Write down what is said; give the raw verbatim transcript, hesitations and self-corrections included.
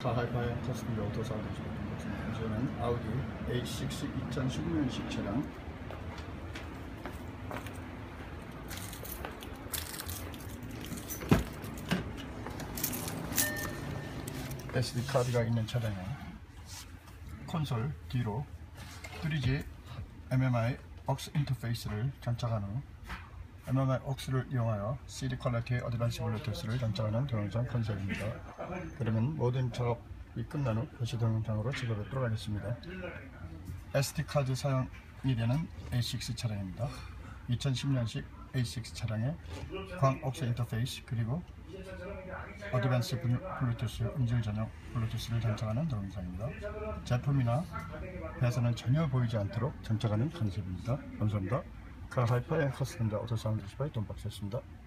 하이파이 커스텀 오토 사운드 같은 저는 아우디 에이 식스 이천십육 년식 차량 에스디 카드가 있는 차량에 콘솔 뒤로 쓰리지 엠엠아이 aux 인터페이스를 장착한 후 엠엠아이 aux를 이용하여 씨디 퀄리티의 어드밴스 블루투스를 장착하는 동영상 컨셉입니다. 그러면 모든 작업이 끝난 후 다시 동영상으로 찍어뵙도록 하겠습니다. 에스디 카드 사용이 되는 에이 식스 차량입니다. 이천십 년식 에이 식스 차량에 광 aux 인터페이스 그리고 어드밴스 블루투스 음질 전용 블루투스를 장착하는 동영상입니다. 제품이나 배선은 전혀 보이지 않도록 장착하는 컨셉입니다. 감사합니다. 카하이파이 커스텀 오토 사운드 디스플레이 돈박스였습니다.